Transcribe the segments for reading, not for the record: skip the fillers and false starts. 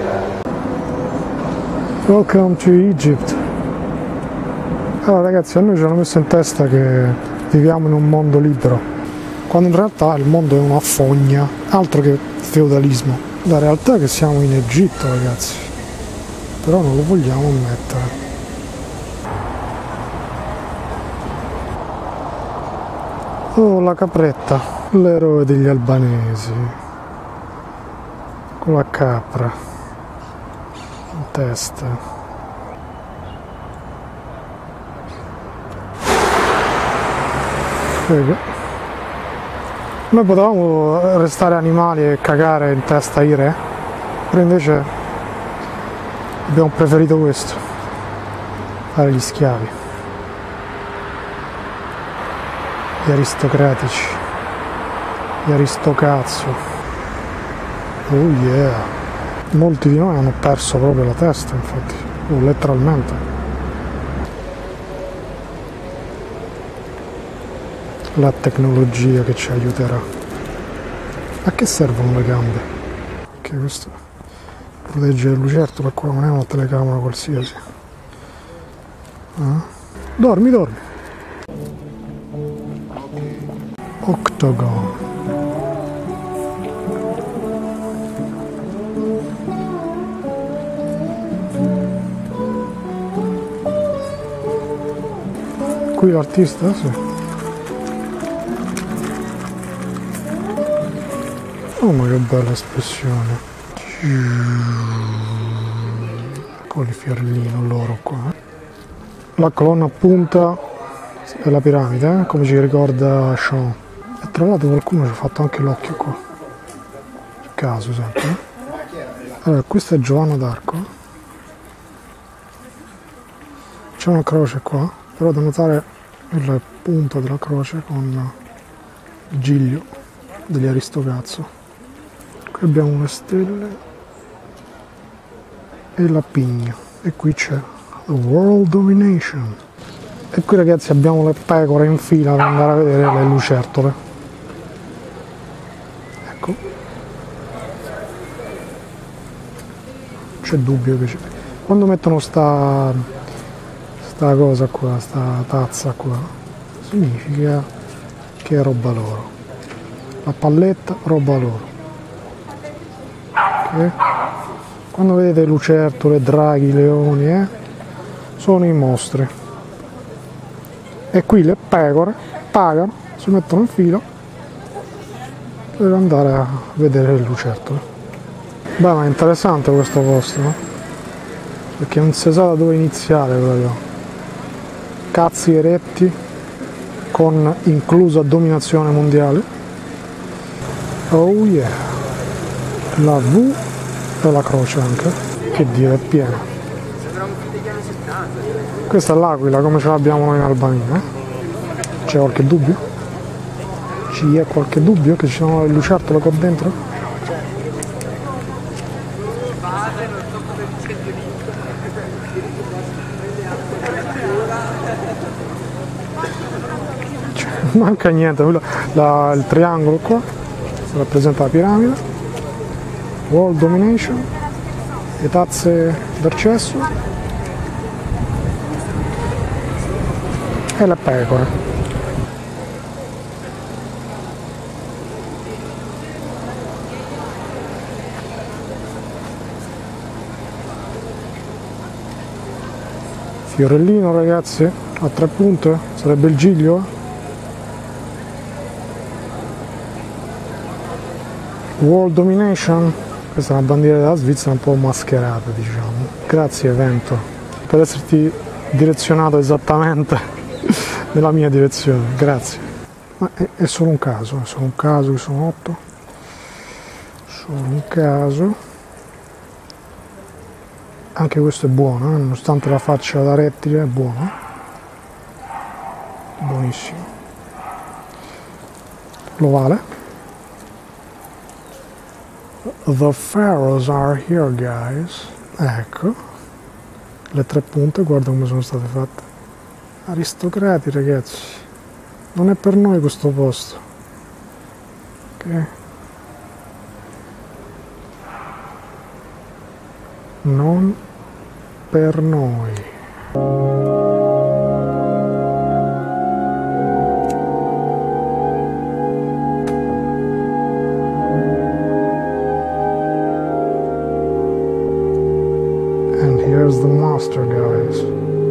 Welcome to Egypt. Allora ragazzi, a noi ci hanno messo in testa che viviamo in un mondo libero, quando in realtà il mondo è una fogna, altro che feudalismo. La realtà è che siamo in Egitto, ragazzi, però non lo vogliamo ammettere. Oh, la capretta, l'eroe degli albanesi, con la capra in testa. Noi potevamo restare animali e cagare in testa ai re, però invece abbiamo preferito questo, fare gli schiavi, gli aristocratici, gli aristocazzo. Oh yeah! Molti di noi hanno perso proprio la testa, infatti, letteralmente. La tecnologia che ci aiuterà. A che servono le gambe? Che questo protegge il lucertolo, qua non è una telecamera qualsiasi. Dormi, dormi. Octagon. Qui l'artista, sì. Oh, ma che bella espressione. Con il fiorellino loro qua. La colonna a punta della piramide, come ci ricorda Sean. E tra l'altro qualcuno ci ha fatto anche l'occhio qua. Per caso sempre. Allora, questa è Giovanna d'Arco. C'è una croce qua, però da notare il punto della croce con il giglio degli aristocazzo. Qui abbiamo le stelle e la pigna, e qui c'è The World Domination. E qui ragazzi abbiamo le pecore in fila per andare a vedere le lucertole. Ecco, c'è dubbio che c'è. Quando mettono sta cosa qua, sta tazza qua, significa che è roba loro. La palletta, roba loro. Okay. Quando vedete lucertole, draghi, leoni, sono i mostri. E qui le pecore pagano, si mettono in fila per andare a vedere le lucertole. Beh, ma è interessante questo posto, no? Perché non si sa da dove iniziare proprio. Cazzi eretti, con inclusa dominazione mondiale. Oh yeah! La V e la croce anche, che Dio, è piena. Questa è l'aquila come ce l'abbiamo noi in Albania. C'è qualche dubbio? Ci è qualche dubbio che ci sono le lucertole qua dentro? Manca niente, il triangolo qua rappresenta la piramide. World Domination, le tazze d'accesso e le pecore. Fiorellino ragazzi, a 3 punte, sarebbe il giglio. World Domination. Questa è una bandiera della Svizzera un po' mascherata, diciamo. Grazie vento per esserti direzionato esattamente nella mia direzione, grazie. Ma è solo un caso, è solo un caso, che sono 8. Solo un caso. Anche questo è buono, nonostante la faccia da rettile, è buono. Buonissimo. Lo vale. The pharaohs are here, guys. Ecco, le 3 punte, guarda come sono state fatte. Aristocrati, ragazzi. Non è per noi questo posto. Ok? non per noi. And here's the master, guys.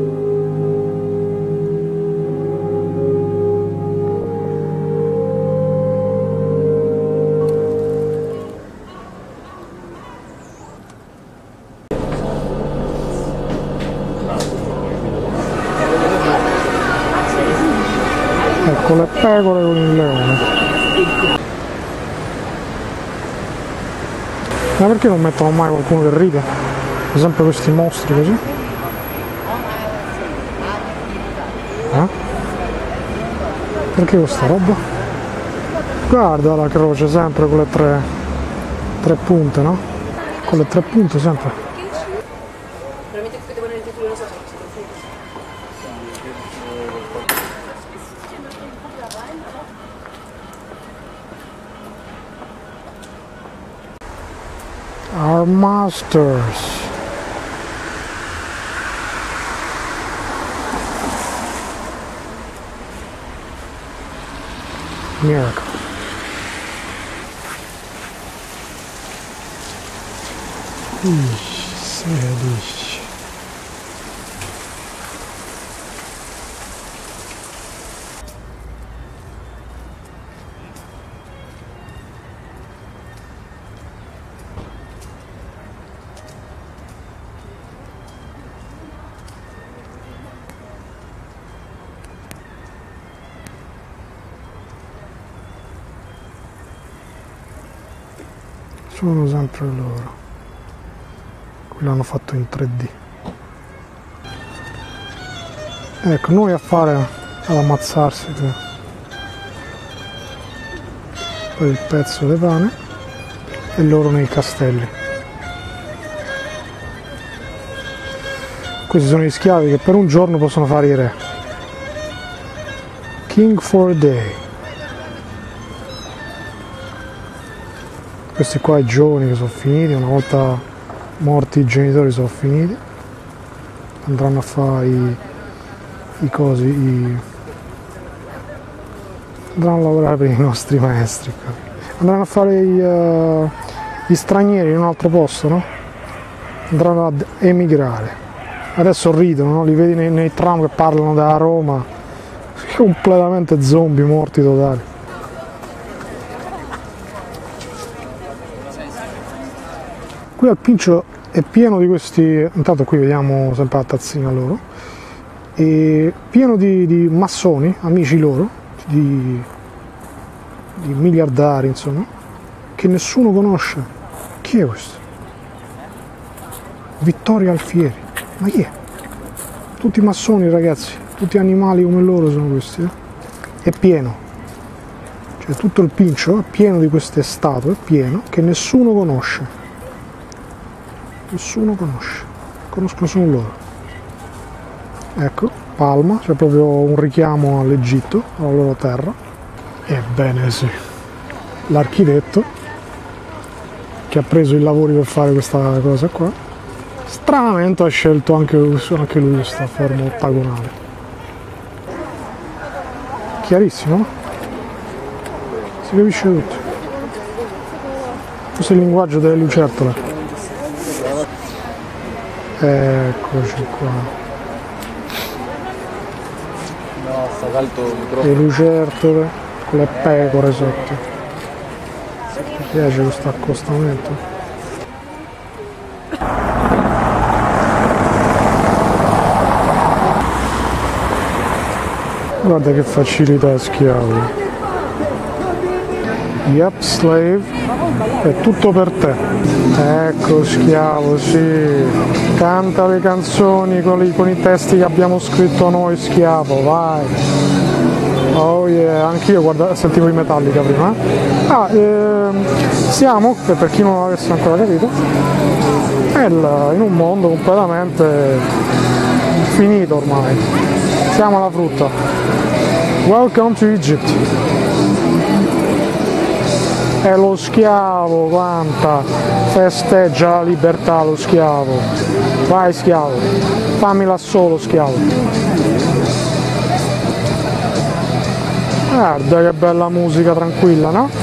Ecco le pecore con il leone. Ma perché non mettono mai qualcuno che ride? Sempre questi mostri così? Perché questa roba? Guarda la croce sempre con le tre punte, no? Con le 3 punte sempre. Our masters. Miracle. Ixi, 16. Sono sempre loro. Qui l'hanno fatto in 3D. Ecco, noi a fare ad ammazzarsi. Poi il pezzo di pane e loro nei castelli. Questi sono gli schiavi che per un giorno possono fare i re. King for a day. Questi qua i giovani che sono finiti, una volta morti i genitori sono finiti, andranno a fare i cosi, andranno a lavorare per i nostri maestri, andranno a fare gli stranieri in un altro posto, no? Andranno ad emigrare. Adesso ridono, no? Li vedi nei tram che parlano da Roma, completamente zombie, morti totali. Qui al Pincio è pieno di questi, intanto qui vediamo sempre la tazzina loro, è pieno di massoni, amici loro, di miliardari insomma, che nessuno conosce. Chi è questo? Vittorio Alfieri, ma chi è? Tutti massoni ragazzi, tutti animali come loro sono questi, È pieno, cioè tutto il Pincio è pieno di queste statue, è pieno, che nessuno conosce. Nessuno conosce, conoscono solo loro. Ecco, Palma, c'è proprio un richiamo all'Egitto, alla loro terra. Ebbene sì, l'architetto che ha preso i lavori per fare questa cosa qua, stranamente ha scelto anche lui questa forma ottagonale. Chiarissimo, no? Si capisce tutto. Questo è il linguaggio delle lucertole. Eccoci qua. No, sta caldo il microfono. Le lucertole con le pecore sotto. Mi piace questo accostamento. Guarda che facilità schiavo. Yep, slave, è tutto per te. Ecco schiavo, sì, canta le canzoni con i testi che abbiamo scritto noi, schiavo, vai. Oh yeah, anch'io guarda, sentivo i Metallica prima. Siamo, per chi non l'avesse ancora capito, in un mondo completamente finito ormai. Siamo alla frutta. Welcome to Egypt. È lo schiavo, quanta! Festeggia la libertà lo schiavo. Vai schiavo, fammela solo schiavo. Guarda che bella musica tranquilla, no?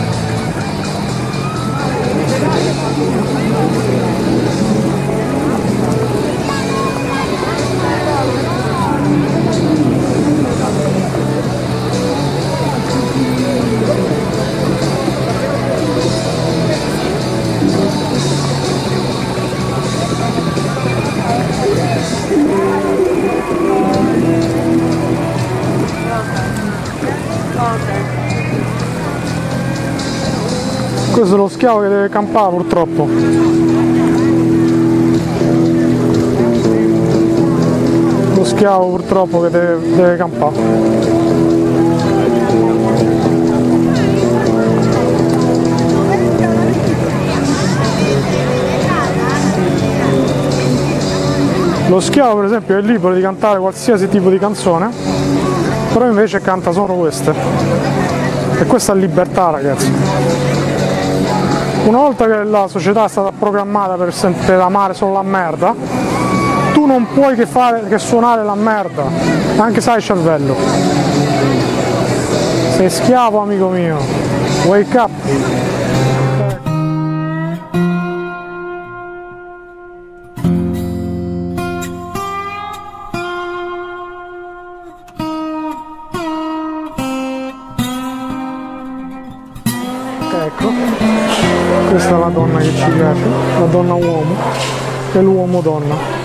Questo è lo schiavo che deve campare purtroppo. Lo schiavo purtroppo che deve campare. Lo schiavo per esempio è libero di cantare qualsiasi tipo di canzone, però invece canta solo queste. E questa è libertà, ragazzi. Una volta che la società è stata programmata per amare solo la merda, tu non puoi che suonare la merda, anche se hai il cervello. Sei schiavo, amico mio. Wake up! Ecco, questa è la donna che ci piace, la donna uomo e l'uomo donna.